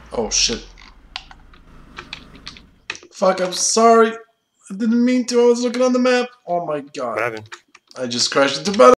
Oh shit. Fuck, I'm sorry. I didn't mean to. I was looking on the map. Oh my god. What happened? I just crashed into battle.